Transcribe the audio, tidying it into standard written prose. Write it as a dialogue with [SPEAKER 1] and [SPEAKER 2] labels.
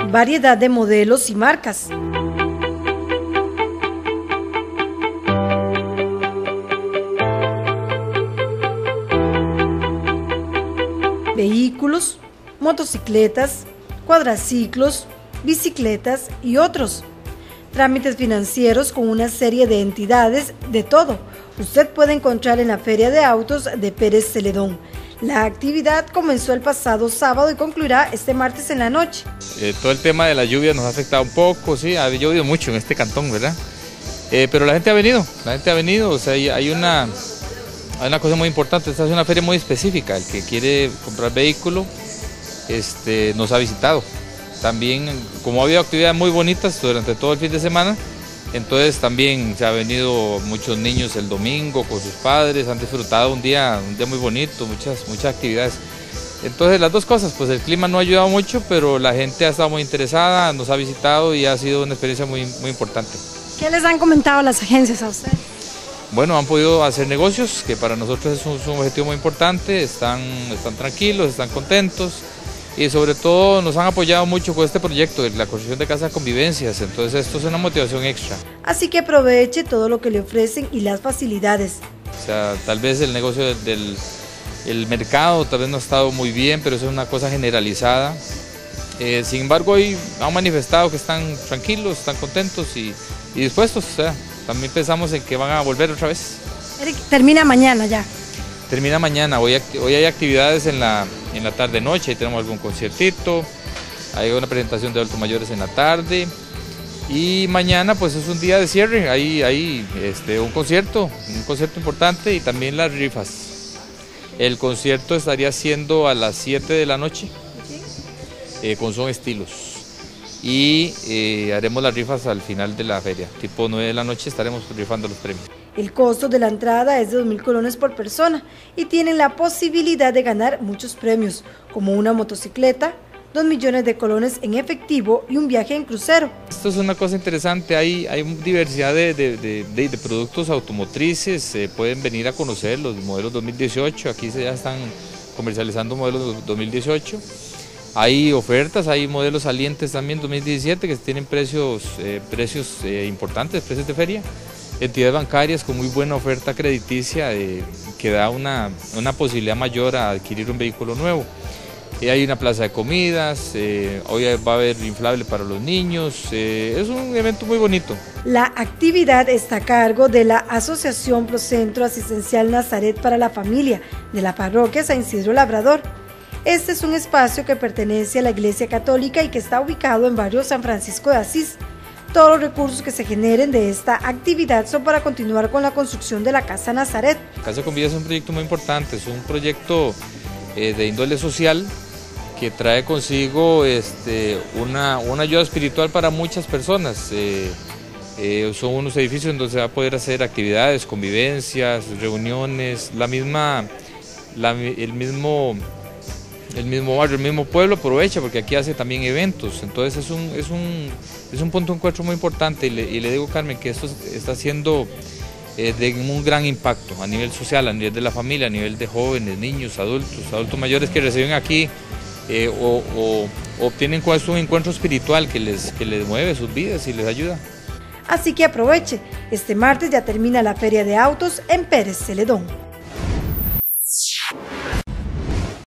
[SPEAKER 1] variedad de modelos y marcas. Vehículos, motocicletas, cuadraciclos, bicicletas y otros. Trámites financieros con una serie de entidades, de todo. Usted puede encontrar en la Feria de Autos de Pérez Celedón. La actividad comenzó el pasado sábado y concluirá este martes en la noche.
[SPEAKER 2] Todo el tema de la lluvia nos ha afectado un poco, sí, ha llovido mucho en este cantón, ¿verdad? Pero la gente ha venido, o sea, hay una cosa muy importante, esta es una feria muy específica, el que quiere comprar vehículo nos ha visitado. También, como ha habido actividades muy bonitas durante todo el fin de semana, entonces también se ha venido muchos niños el domingo con sus padres, han disfrutado un día muy bonito, muchas actividades. Entonces las dos cosas, pues el clima no ha ayudado mucho, pero la gente ha estado muy interesada, nos ha visitado y ha sido una experiencia muy importante.
[SPEAKER 1] ¿Qué les han comentado las agencias a usted?
[SPEAKER 2] Bueno, han podido hacer negocios, que para nosotros es un objetivo muy importante, están tranquilos, están contentos. Y sobre todo nos han apoyado mucho con este proyecto de la construcción de casas de convivencias, entonces esto es una motivación extra.
[SPEAKER 1] Así que aproveche todo lo que le ofrecen y las facilidades.
[SPEAKER 2] O sea, tal vez el negocio el mercado tal vez no ha estado muy bien, pero eso es una cosa generalizada. Sin embargo, hoy han manifestado que están tranquilos, están contentos y dispuestos, o sea, también pensamos en que van a volver otra vez.
[SPEAKER 1] Eric, termina mañana ya.
[SPEAKER 2] Termina mañana, hoy hay actividades en la tarde-noche, ahí tenemos algún conciertito, hay una presentación de adultos mayores en la tarde y mañana pues es un día de cierre, hay un concierto importante y también las rifas. El concierto estaría siendo a las 7 de la noche con Son Estilos y haremos las rifas al final de la feria, tipo 9 de la noche estaremos rifando los premios.
[SPEAKER 1] El costo de la entrada es de 2.000 colones por persona y tienen la posibilidad de ganar muchos premios, como una motocicleta, 2 millones de colones en efectivo y un viaje en crucero.
[SPEAKER 2] Esto es una cosa interesante, hay diversidad de productos automotrices, pueden venir a conocer los modelos 2018, aquí ya están comercializando modelos 2018. Hay ofertas, hay modelos salientes también 2017 que tienen precios importantes, precios de feria. Entidades bancarias con muy buena oferta crediticia que da una posibilidad mayor a adquirir un vehículo nuevo. Hay una plaza de comidas, hoy va a haber inflable para los niños, es un evento muy bonito.
[SPEAKER 1] La actividad está a cargo de la Asociación Procentro Asistencial Nazaret para la Familia de la Parroquia San Isidro Labrador. Este es un espacio que pertenece a la Iglesia Católica y que está ubicado en barrio San Francisco de Asís. Todos los recursos que se generen de esta actividad son para continuar con la construcción de la Casa Nazaret.
[SPEAKER 2] Casa con Vida es un proyecto muy importante, es un proyecto de índole social que trae consigo una ayuda espiritual para muchas personas. Son unos edificios donde se va a poder hacer actividades, convivencias, reuniones, el mismo barrio, el mismo pueblo aprovecha porque aquí hace también eventos, entonces es un punto de encuentro muy importante y le digo, Carmen, que esto está haciendo de un gran impacto a nivel social, a nivel de la familia, a nivel de jóvenes, niños, adultos mayores que reciben aquí o obtienen un encuentro espiritual que les mueve sus vidas y les ayuda.
[SPEAKER 1] Así que aproveche, este martes ya termina la Feria de Autos en Pérez Celedón.